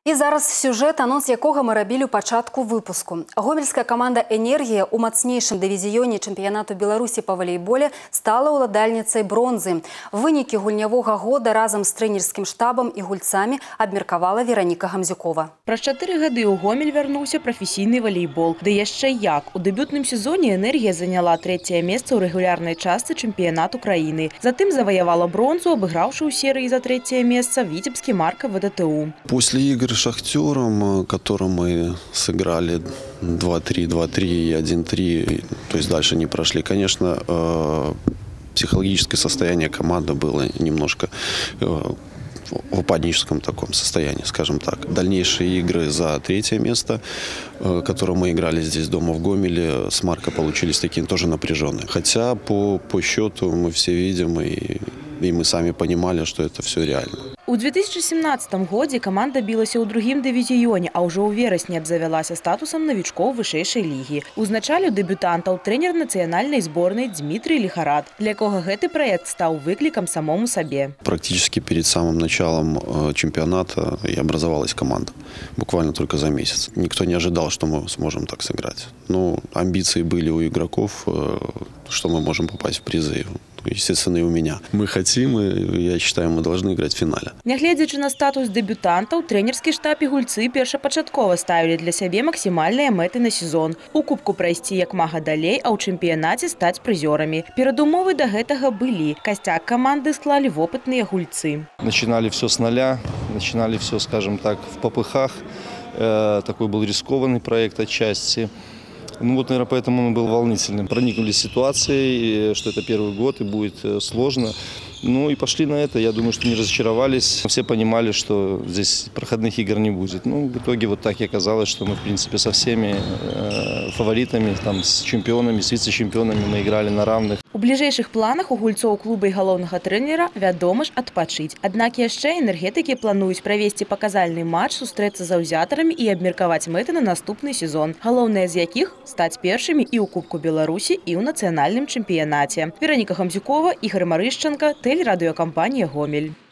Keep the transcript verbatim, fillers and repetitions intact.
І зараз сюжет, анонс якога мы рабілі ў пачатку выпуску. Гомельская каманда «Энергія» у мацнейшым дывізіёне чэмпіянату Беларусі па валейболе стала ўладальніцай бронзы. Вынікі гульнявога года разам з трэнерскім штабам і гульцамі абмеркавала Вераніка Гамзюкова. Праз чатыры гады ў Гомель вярнуўся прафесійны валейбол. Ды яшчэ як. У дэбютным сезоне «Энергія» заняла трэцяе месца ў рэгулярнай частцы чэмпіянату краіны. Затым заваявала бронзу, абыграўшы ў серыі за трэцяе месца віцебскі Марка ВДТУ. После игр с «Шахтером», которым мы сыграли два-три, два-три и один-три, то есть дальше не прошли, конечно, психологическое состояние команды было немножко в упадническом таком состоянии, скажем так. Дальнейшие игры за третье место, которые мы играли здесь дома в Гомеле, с Марко получились такие тоже напряженные. Хотя по, по счету мы все видим и, и мы сами понимали, что это все реально. У две тысячи семнадцатым годзе каманда білася ў другім дывізіёне, а ўжо ў верасні абзавялася статусам новичкоў вышэйшай лігі. Узначаліў дэбютантаў трэнер нацыянальнай зборнай Дмітрий Лихарад, для якога гэты праект стаў выклікам самому сабе. Практически перед самым началом чемпионата и образовалась команда. Буквально только за месяц. Никто не ожидал, что мы сможем так сыграть. Ну, амбиции были у игроков, что мы можем попасть в призы. Естественно, и у меня. Мы хотим, и я считаю, мы должны играть в финале. Нягледзячы на статус дэбютантаў, трэнерскі штаб і гульцы першапачаткова ставілі для сябе максімальныя мэты на сезон. У кубку прайсці як мага далей, а ў чэмпіянаце стаць прызёрамі. Перадумовы да гэтага былі. Касцяк каманды склалі вопытныя гульцы. Начинали все с нуля, начинали все, скажем так, в попыхах. Такой был рискованный проект отчасти. Ну вот, наверное, поэтому он был волнительным. Проникнулись ситуацией, что это первый год и будет сложно. Ну и пошли на это. Я думаю, что не разочаровались. Все понимали, что здесь проходных игр не будет. Ну, в итоге вот так и оказалось, что мы, в принципе, со всеми э, фаворитами, там, с чемпионами, с вице-чемпионами мы играли на равных. У бліжэйшых планах у гульцоў клуба і галоўнага трэнера, вядома ж, адпачыць. Аднак яшчэ энергетыкі плануюць правесці паказальны матч, сустрэцца з заўзятарамі і абмеркаваць мэты на наступны сезон. Галоўнае з якіх стаць першымі і ў Кубку Беларусі, і ў нацыянальным чэмпіянаце. Вераніка Гамзюкова, Ігор Марышчанка, телерадиокомпания «Гомель».